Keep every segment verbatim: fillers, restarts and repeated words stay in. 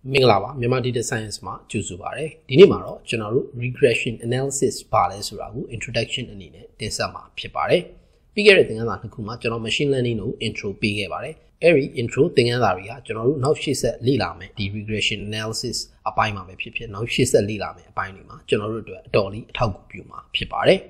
Minglava, Myanmar Data Science Ma, Chusubare, Dinimaro, General Regression Analysis Pale Suragu, Introduction and in it, Tensama, Pipare. Bigger thing than Kuma, General Machine Learning no intro big bare. Every intro thing and area, General, now she said Lilame, the regression analysis, a paima pipia, now she said Lilame, a painima, General Dolly, Taugupuma, Pipare.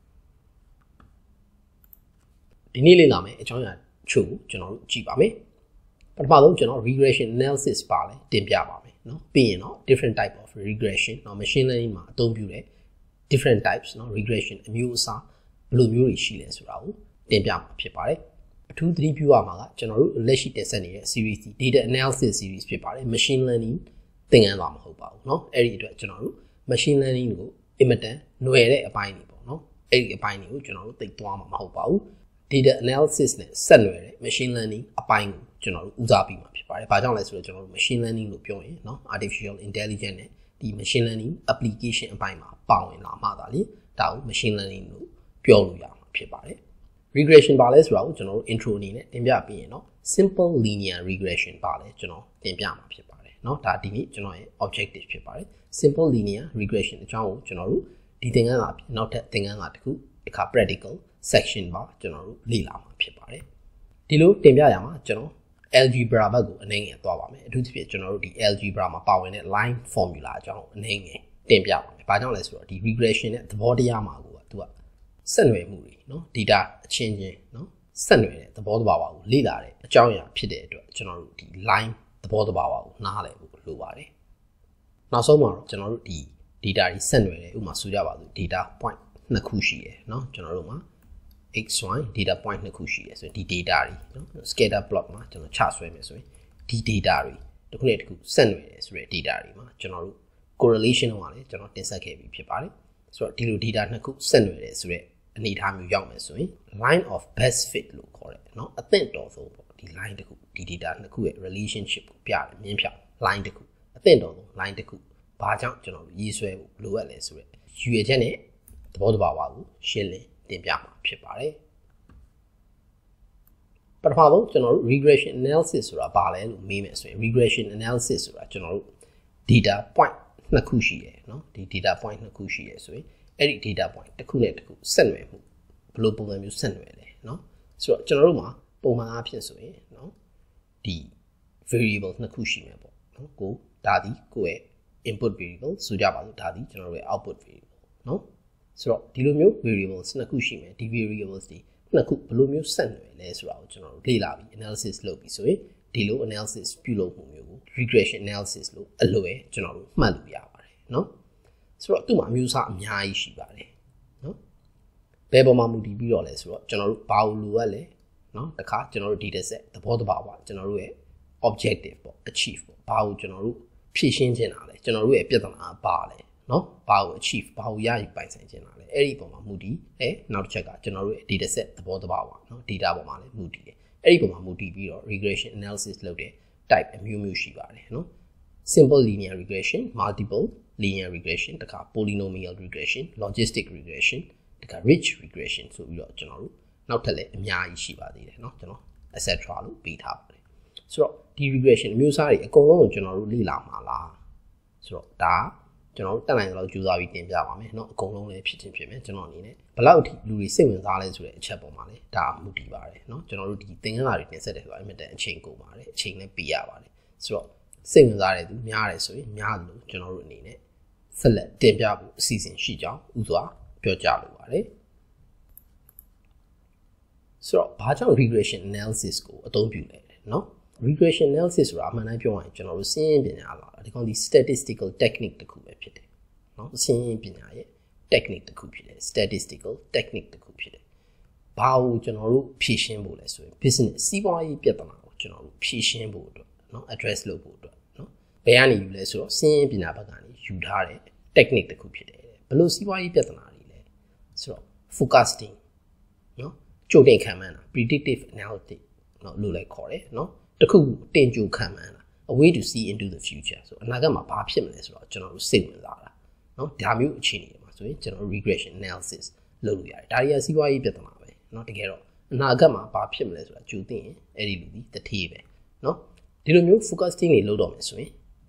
Dinili Lame, a joint true, General Jibame. But about general regression analysis pale, Dimpiabame, no, being no different type of regression, no machine learning ma, don't build different types, no regression, musa, blue muri shields, rao, Dimpiam, Pipare, two, three puamaga, general leshi descending series, data analysis series, Pipare, machine learning, thing and lam hoba, no, every general, machine learning go, imitate, no, a binding, no, a binding, general, think to am hoba, data analysis, machine learning, a binding. General Uzabi Mapipare, Pajanless general machine learning Lupion, no artificial intelligence, the machine learning application and Pima, Bow in La Madali, Tao machine learning Pure Pipare. Regression Bales route, general intro in it, Timbia being no simple linear regression bale, general Timbia Pipare, no Tatini, general objective Pipare, simple linear regression, general, general, the thing up, not that thing and article, a practical section bar, general Lila Pipare. Tilo Timbia, general. Algebra bago anenge toba me atu thip general di algebra ma pawen ne line formula jaw anenge tin pya ba me ba jaw le so di regression ne thabo taya ma ko tu ka set nwe mu ri no data a chin chin no set nwe de thabo thaba ba ko le la de a jaw ya phit de atwat general di line thabo thaba ba ko na le ko lo ba de naw song ma ro general di data ri set nwe deဥမာဆိုကြပါစို့ data point နှစ်ခုရှိတယ်เนาะကျွန်တော်တို့မှာx y data point နှစ်ခုရှိတယ်ဆိုရင်ဒီ data တွေနော် scatter plot မှာကျွန်တော်ချဆွဲမယ်ဆိုရင်ဒီ data တွေတစ်ခုနဲ့တစ်ခုဆက်နွယ်တယ်ဆိုတဲ့ data တွေမှာကျွန်တော်တို့ correlation တော့လည်းကျွန်တော်တင်ဆက်ခဲ့ပြီးဖြစ်ပါတယ်ဆိုတော့ဒီလို data နှစ်ခုဆက်နွယ်တယ်ဆိုတဲ့အနေအထားမျိုးရောက်မယ်ဆိုရင် line of best fit လို့ခေါ်တယ်နော်အသင့်တော်ဆုံးပေါ့ဒီ line တစ်ခုဒီ data နှစ်ခုရဲ့ relationship ကိုပြတယ်မြင်းဖြောက် line တစ်ခုအသင့်တော်ဆုံး line တစ်ခုဘာကြောင့်ကျွန်တော်ရေးဆွဲဖို့လိုအပ်လဲဆိုတဲ့ယူရချက်နဲ့သဘောတဘာဝကိုရှင်းလင်းတင်ပြမှာဖြစ်ပါတယ်ပထမဆုံးကျွန်တော်တို့ regression analysis ဆိုတာဘာလဲလို့မေးမယ်ဆိုရင် regression analysis ဆိုတာကျွန်တော်တို့ data point နှစ်ခုရှိတယ်เนาะဒီ data point နှစ်ခုရှိရဆိုရင်အဲ့ဒီ data point တစ်ခုနဲ့တစ်ခုဆက်နွယ်မှုဘယ်လိုပုံစံမျိုးဆက်နွယ်လဲเนาะဆိုတော့ကျွန်တော်တို့မှာပုံမှန်အားဖြင့်ဆိုရင်เนาะဒီ variable နှစ်ခုရှိမှာပေါ့เนาะကိုဒါဒီကိုရဲ့ input variable ဆိုကြပါစို့ဒါဒီကျွန်တော်တို့ရဲ့ output variable เนาะဆိုတော့ဒီလိုမျိုး variables နှစ်ခုရှိမယ်ဒီ variables တွေနှစ်ခုဘယ်လိုမျိုးဆက်နွယ်လဲဆိုတာကိုကျွန်တော်တို့လေ့လာပြီး analysis လုပ်ပြီးဆိုရင်ဒီလို analysis ပြုလုပ်မှုမျိုးကို regression analysis လို့အလွယ်ကျွန်တော်တို့မှတ်လို့ရပါတယ်เนาะဆိုတော့သူ့မှာအမျိုးအစားအများကြီးရှိပါတယ်เนาะဘယ်ပေါ်မှာမူတည်ပြီးတော့လဲဆိုတော့ကျွန်တော်တို့ဘာလို့လိုအပ်လဲเนาะတခါကျွန်တော်တို့ data set သဘောတဘာဝကျွန်တော်တို့ရဲ့ objective ပေါ့ achieve ပေါ့ဘာလို့ကျွန်တော်တို့ဖြည့်ရှင်းချင်တာလဲကျွန်တော်တို့ရဲ့ပြဿနာပါလဲနော်ဘာကို achieve ဘာကိုရယူပိုင်ဆိုင်ခြင်းလားလဲအဲ့ဒီပုံမှာမူတည်အဲနောက်တစ်ချက်ကကျွန်တော်တို့ရဲ့ data set သဘောတဘာဝနော် data ပုံမှာလည်းမူတည်တယ်အဲ့ဒီပုံမှာမူတည်ပြီးတော့ regression analysis လုပ်တဲ့ type အမျိုးမျိုးရှိပါတယ်နော် simple linear regression multiple linear regression တခါ polynomial regression logistic regression တခါ rich regression ဆိုပြီးတော့ကျွန်တော်တို့နောက်ထပ်လည်းအများကြီးရှိပါသေးတယ်နော်ကျွန်တော် et cetera လို့ပေးထားပါတယ်ဆိုတော့ဒီ regression အမျိုးအစားတွေအကုန်လုံးကိုကျွန်တော်တို့လေ့လာမှာလားဆိုတော့ဒါကျွန်တော်တို့တက်နိုင်တဲ့လောက်ကြိုးစားပြီးတင်ပြပါမယ်เนาะအကုန်လုံးလည်းဖြစ်ချင်းဖြစ်မယ်ကျွန်တော်အနေနဲ့ဘယ်လောက်အထိလူတွေစိတ်ဝင်စားလဲဆိုတဲ့အချက်ပေါ်မှာလည်းဒါမူတည်ပါတယ်เนาะကျွန်တော်တို့ဒီသင်ခန်းစာတွေတင်ဆက်တယ်ဆိုတာအမြဲတမ်းအချိန်ကုန်ပါတယ်အချိန်လည်းပေးရပါတယ်ဆိုတော့စိတ်ဝင်စားတဲ့သူများတယ်ဆိုရင်များတယ်လို့ကျွန်တော်တို့အနေနဲ့ဆက်လက်တင်ပြဖို့အစီအစဉ်ရှိကြောင်းဥစွာပြောကြားလိုပါတယ်ဆိုတော့ဘာကြောင့် regression analysis ကိုအသုံးပြုလဲเนาะregression analysis ဆိုတာအမှန်တမ်းပြောရရင်ကျွန်တော်တို့စင်းရင်းပညာလာတာဒီကောင်ဒီ statistical technique တခုပဲဖြစ်တယ်เนาะစင်းရင်းပညာရဲ့ technique တခုဖြစ်တယ် statistical technique တခုဖြစ်တယ်ဘာလို့ကျွန်တော်တို့ဖြည့်ရှင်းဖို့လဲဆိုရင် business စီးပွားရေးပြဿနာကိုကျွန်တော်တို့ဖြည့်ရှင်းဖို့အတွက်เนาะ address လုပ်ဖို့အတွက်เนาะဘယ်ကနေယူလဲဆိုတော့စင်းရင်းပညာဘက်ကနေယူထားတဲ့ technique တခုဖြစ်တယ်ဘယ်လိုစီးပွားရေးပြဿနာတွေလဲဆိုတော့ forecasting เนาะကြိုတင်ခန့်မှန်းတာ predictive analytics เนาะလို့လည်းခေါ်တယ်เนาะတခုတင်ကြိုခံမှန်းတာ a way to see into the future ဆိုအနာဂတ်မှာဘာဖြစ်မလဲဆိုတော့ကျွန်တော်တို့စိတ်ဝင်စားတာเนาะဒါမျိုးအခြေအနေတွေမှာဆိုရင်ကျွန်တော် regression analysis လုပ်လို့ရတယ်ဒါတွေကစီးပွားရေးပြဿနာပဲเนาะတကယ်တော့အနာဂတ်မှာဘာဖြစ်မလဲဆိုတာကြိုသိရင်အဲ့ဒီလူဒီတထေးပဲเนาะဒီလိုမျိုး forecasting တွေလုပ်တော့မယ်ဆိုရင်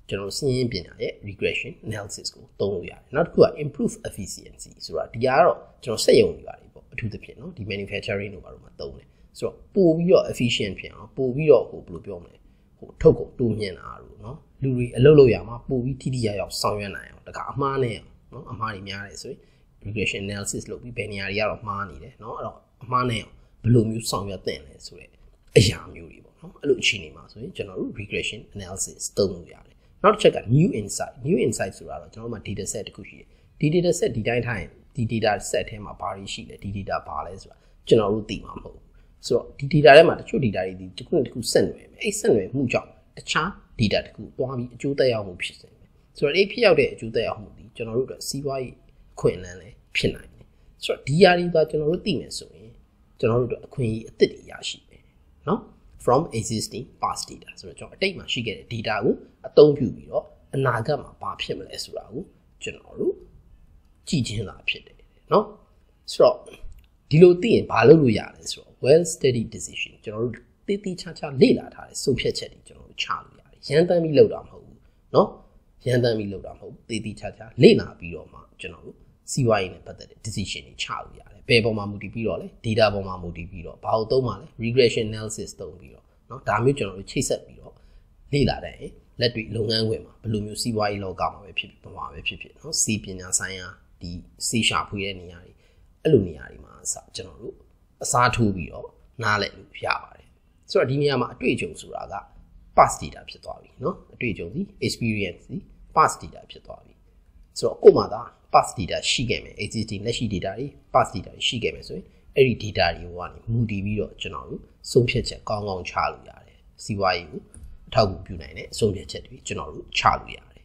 ကျွန်တော်စီးရင်ပညာရဲ့ regression analysis ကိုသုံးလို့ရတယ်နောက်တစ်ခုက improve efficiency ဆိုတာဒီကတော့ကျွန်တော်စက်ရုံတွေပါတယ်ပေါ့အထူးသဖြင့်เนาะဒီ manufacturing တို့ဘာလို့မှသုံးတယ်ဆိုတော့ပို့ပြီးတော့ efficient ဖြစ်အောင်ပို့ပြီးတော့ဟိုဘယ်လိုပြောမလဲဟိုထုတ်ကုန်တိုးမြင့်တာလို့เนาะလူတွေအလုပ်လုပ်ရမှာပို့ပြီးထိထိရောက်ရောက်ဆောင်ရွက်နိုင်အောင်တခါအမှားနဲ့เนาะအမှားတွေများတယ်ဆိုရင် regression analysis လုပ်ပြီးဘယ်နေရာတွေကတော့မှားနေတယ်เนาะအဲ့တော့အမှားနဲ့အောင်ဘယ်လိုမျိုးဆောင်ရွက်သင့်လဲဆိုတဲ့အရာမျိုးတွေပေါ့เนาะအဲ့လိုအခြေအနေမှာဆိုရင်ကျွန်တော်တို့ regression analysis သုံးလို့ရတယ်နောက်တစ်ချက်က new insight new insight ဆိုတာတော့ကျွန်တော်တို့မှာ data set တစ်ခုရှိတယ်ဒီ data set ဒီတိုင်းထားရင်ဒီ data set ထဲမှာဘာတွေရှိလဲဒီ data ဘာလဲဆိုတာကျွန်တော်တို့သိမှာမဟုတ်ဘူးဆိုတော့ဒီ data ထဲမှာတချို့ data တွေဒီတစ်ခုနဲ့တစ်ခုဆက်နွယ်မယ်အဲ့ဆက်နွယ်မှုကြောင့်တခြား data တစ်ခုတွားပြီးအကျိုးသက်ရောက်မှုဖြစ်စေမယ်ဆိုတော့အဲ့ဖြစ်ရောက်တဲ့အကျိုးသက်ရောက်မှုဒီကျွန်တော်တို့အတွက်စီးပွားရေးအခွင့်အလမ်းလည်းဖြစ်နိုင်တယ်ဆိုတော့ဒီຢာတွေကကျွန်တော်တို့သိမယ်ဆိုရင်ကျွန်တော်တို့အတွက်အခွင့်အရေးအသစ်တွေရရှိမယ်เนาะfrom existing past data ဆိုတော့ကျွန်တော်အတိတ်မှာရှိခဲ့တဲ့ data ကိုအသုံးပြုပြီးတော့အနာဂတ်မှာဘာဖြစ်မလဲဆိုတာကိုကျွန်တော်တို့ကြည့်ချင်းလာဖြစ်တယ်เนาะဆိုတော့ဒီလိုသိရင်ဘာလုပ်လို့ရလဲဆိုတော့ well studied decision ကျွန်တော်တို့တိတိကျကျလေ့လာထားတဲ့ဆုံးဖြတ်ချက်တွေကျွန်တော်တို့ချလို့ရတယ်ရန်တမ်းပြီးလုပ်တာမဟုတ်ဘူးเนาะရန်တမ်းပြီးလုပ်တာမဟုတ်ဘူးတိတိကျကျလေ့လာပြီးတော့မှကျွန်တော်တို့စီးပွားရေးနဲ့ပတ်သက်တဲ့ decision တွေချလို့ရတယ်ဘယ်ပေါ်မှာမူတည်ပြီးတော့လဲ data ပေါ်မှာမူတည်ပြီးတော့ဘာလို့သုံးမှာလဲ regression analysis သုံးပြီးတော့เนาะဒါမျိုးကျွန်တော်တို့ချိတ်ဆက်ပြီးတော့လေ့လာတဲ့လက်တွေ့လုပ်ငန်းခွင်မှာဘယ်လိုမျိုးစီးပွားရေးလောကမှာပဲဖြစ်ဖြစ်ဘာပဲဖြစ်ဖြစ်เนาะစီးပညာဆိုင်ရာဒီစီးရှာဖွေတဲ့နေရာတွေအဲ့လိုနေရာတွေမှာအစကျွန်တော်တို့အစားထိုးပြီးတော့နားလည်လို့ရပါတယ်ဆိုတော့ဒီနေရာမှာအတွေ့အကြုံဆိုတာက past data ဖြစ်သွားပြီเนาะအတွေ့အကြုံဒီ experience ဒီ past data ဖြစ်သွားပြီဆိုတော့ကို့မှာဒါ past data ရှိခဲ့မယ် existing လက်ရှိ data တွေ past data တွေရှိခဲ့မယ်ဆိုရင်အဲ့ဒီ data တွေကနေမူတည်ပြီးတော့ကျွန်တော်တို့ဆုံးဖြတ်ချက်ကောင်းကောင်းချလို့ရတယ်စီးပွားရေးကိုအထောက်အကူပြုနိုင်တဲ့အဆုံးဖြတ်ချက်တွေကျွန်တော်တို့ချလို့ရတယ်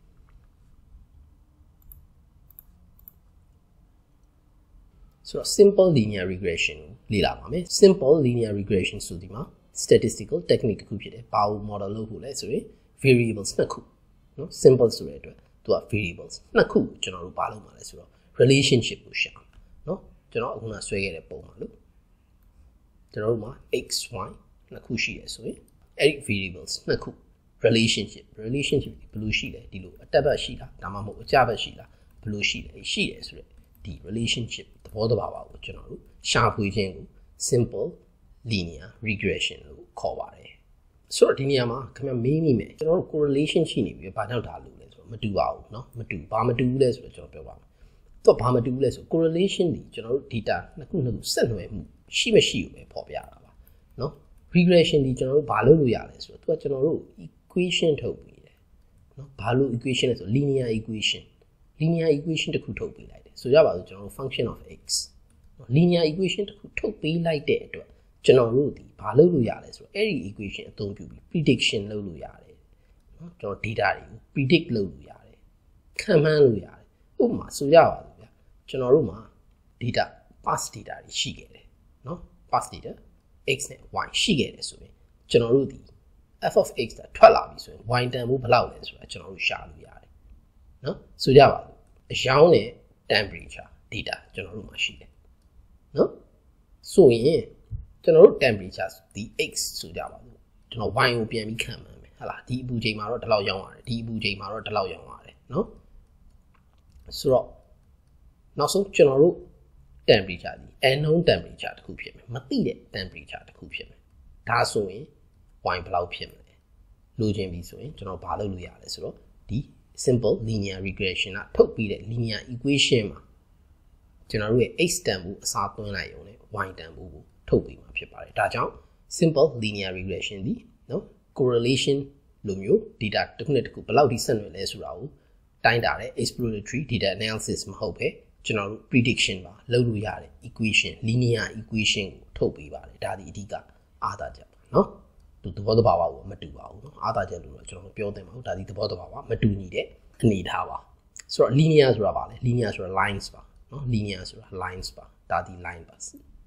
ဆိုတော့ simple linear regression ကိုလေ့လာပါမယ် simple linear regression ဆိုဒီမှာ statistical technique တစ်ခုဖြစ်တယ်ဘာလို့ model လုပ်ဖို့လဲဆိုရင် variables နှစ်ခုเนาะ simple ဆိုတဲ့အတွက်သူက variables နှစ်ခုကျွန်တော်တို့ဘာလုပ်မှာလဲဆိုတော့ relationship ကိုရှာเนาะကျွန်တော်အခုနဆွဲခဲ့တဲ့ပုံမှာလို့ကျွန်တော်တို့မှာ x y နှစ်ခုရှိတယ်ဆိုရင်အဲ့ဒီ variables နှစ်ခု relationship relationship ဘယ်လိုရှိလဲဒီလိုအတက်ဘက်ရှိလားဒါမှမဟုတ်အကျဘက်ရှိလားဘယ်လိုရှိလဲရှိတယ်ဆိုတော့ဒီ relationship သဘောတဘာဝကိုကျွန်တော်တို့ရှာဖွေခြင်းကို simple linear regression လို့ခေါ်ပါတယ်ဆိုတော့ဒီနေရာမှာခင်ဗျမေးမိမယ်ကျွန်တော်တို့ correlation ရှိနေပြီဘာကြောင့်ဒါလို့လဲဆိုတော့မတူပါဘူးเนาะမတူဘာမတူဘူးလဲဆိုတော့ကျွန်တော်ပြောပါမယ်သူကဘာမတူဘူးလဲဆို correlation ဒီကျွန်တော်တို့ data နှစ်ခုနှစ်ခုဆက်နွယ်မှုရှိမရှိကိုပဲပေါ်ပြတာပါเนาะ regression ဒီကျွန်တော်တို့ဘာလုပ်လို့ရလဲဆိုတော့သူကကျွန်တော်တို့ equation ထုတ်ပြီးတယ်เนาะဘာလို့ equation လဲဆို linear equation linear equation တစ်ခုထုတ်ပေးလိုက်တယ်ဆိုရပါစို့ကျွန်တော်တို့ function of x linear equation တစ်ခုထုတ်ပေးလိုက်တဲ့အတွက်ကျွန်တော်တို့ဒီဘာလုပ်လို့ရလဲဆိုတော့အဲ့ဒီ equation အသုံးပြုပြီး prediction လုပ်လို့ရတယ်เนาะကျွန်တော် data တွေကို predict လုပ်လို့ရတယ်ခန့်မှန်းလို့ရတယ်ဥပမာဆိုရပါစို့ဗျာကျွန်တော်တို့မှာ data past data တွေရှိခဲ့တယ်เนาะ past data x နဲ့ y ရှိခဲ့တယ်ဆိုရင်ကျွန်တော်တို့ဒီ f of x ကထွက်လာပြီဆိုရင် y တန်ဖို့ဘယ်လောက်လဲဆိုတာကျွန်တော်တို့ရှာလို့ရတယ်เนาะဆိုကြပါစို့အရောင်းနဲ့ temperature data ကျွန်တော်တို့မှာရှိတယ်เนาะဆိုရင်ကျွန်တော်တို့ temperature ဒီ x ဆိုကြပါစို့ကျွန်တော် y ကိုပြန်ပြီးခံမှန်းမယ်ဟာလားဒီအပူချိန်မှာတော့ဒီလောက်ရောင်းရတယ်ဒီအပူချိန်မှာတော့ဒီလောက်ရောင်းရတယ်เนาะဆိုတော့နောက်ဆုံးကျွန်တော်တို့ temperature ဒီ unknown temperature တစ်ခုဖြစ်မယ်မသိတဲ့ temperature တစ်ခုဖြစ်မယ်ဒါဆိုရင် y ဘယ်လောက်ဖြစ်မလဲလိုချင်ပြီဆိုရင်ကျွန်တော်ဘာလုပ်လို့ရလဲဆိုတော့ဒီ simple linear regression ကထုတ်ပြီးတဲ့ linear equation မှာကျွန်တော်တို့ရဲ့ x တန်ဖို့အစားသွင်းလိုက်ရုံနဲ့ y တန်ဖို့ကိုထုတ်ပြီးမှာဖြစ်ပါတယ်ဒါကြောင့် simple linear regression ဒီနော် correlation လိုမျိုး data တစ်ခုနဲ့တစ်ခုဘယ်လောက်ထိဆက်နွယ်လဲဆိုတာကိုတိုင်းတာတဲ့ exploratory data analysis မဟုတ်ပဲကျွန်တော်တို့ prediction ပါလုပ်လို့ရတဲ့ equation linear equation ကိုထုတ်ပေးပါတယ်ဒါဒီအဓိကအားသာချက်ပါနော်သူသဘောတဘာဝကိုမတူပါဘူးเนาะအားသာချက်လို့တော့ကျွန်တော်ပြောသင့်ပါဘူးဒါဒီသဘောတဘာဝမတူညီတဲ့အနေထားပါဆိုတော့ linear ဆိုတာပါလေ linear ဆိုတာ lines ပါเนาะ linear ဆိုတာ lines ပါဒါဒီ line ပါ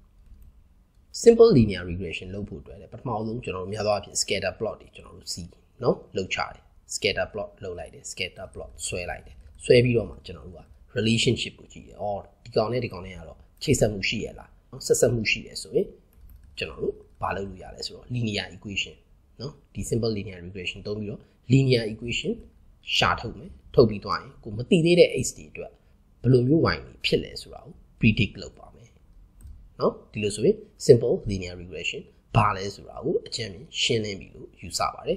simple linear regression လုပ်ဖို့အတွက်လည်းပထမဆုံးကျွန်တော်တို့များသောအားဖြင့် scatter plot တွေကျွန်တော်တို့စီเนาะလုပ်ချတယ် scatter plot လုပ်လိုက်တယ် scatter plot ဆွဲလိုက်တယ်ဆွဲပြီးတော့မှကျွန်တော်တို့က relationship ကိုကြည့်တယ်အော်ဒီကောင်နဲ့ဒီကောင်နဲ့ကတော့ချိတ်ဆက်မှုရှိရလားเนาะဆက်ဆက်မှုရှိတယ်ဆိုရင်ကျွန်တော်တို့ဘာလုပ်လို့ရလဲဆိုတော့ linear equation နော်ဒီ simple linear regression သုံးပြီးတော့ linear equation ရှာထုတ်မယ်ထုတ်ပြီးသွားရင်ကိုမသိသေးတဲ့ x တွေအတွက်ဘယ်လိုမျိုး y တွေဖြစ်လဲဆိုတာကို predict လုပ်ပါမယ်နော်ဒီလိုဆိုရင် simple linear regression ဘာလဲဆိုတာကိုအကြံဉာဏ်ရှင်းလင်းပြီလို့ယူဆပါတယ်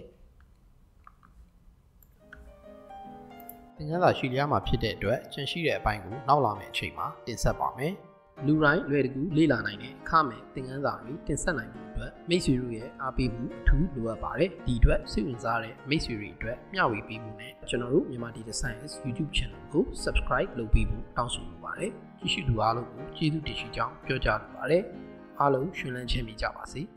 သင်ခန်းစာရှိလျားမှာဖြစ်တဲ့အတွက်ကျန်ရှိတဲ့အပိုင်းကိုနောက်လာမယ့်အချိန်မှာတင်ဆက်ပါမယ်လူတိုင်းလွယ်တကူလေ့လာနိုင်တဲ့အခမဲ့သင်ခန်းစာတွေတင်ဆက်နိုင်မှုအတွက်မိတ်ဆွေတို့ရဲ့အားပေးမှုအထူးလိုအပ်ပါတယ်ဒီအတွက်စိတ်ဝင်စားတဲ့မိတ်ဆွေတွေအတွက်မျှဝေပေးမှုနဲ့ကျွန်တော်တို့မြန်မာ Data Science YouTube Channel ကို Subscribe လုပ်ပေးဖို့တောင်းဆိုလိုပါတယ်ကြည့်ရှုသူအားလုံးကိုကျေးဇူးတင်ရှိကြောင်းပြောကြားလိုပါတယ်အားလုံးရှင်လန်းချမ်းမြေ့ကြပါစေ